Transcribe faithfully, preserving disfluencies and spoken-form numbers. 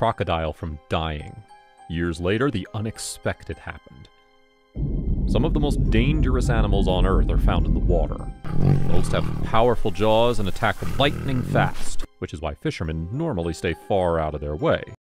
crocodile from dying. Years later, the unexpected happened. Some of the most dangerous animals on Earth are found in the water. Most have powerful jaws and attack lightning fast, which is why fishermen normally stay far out of their way.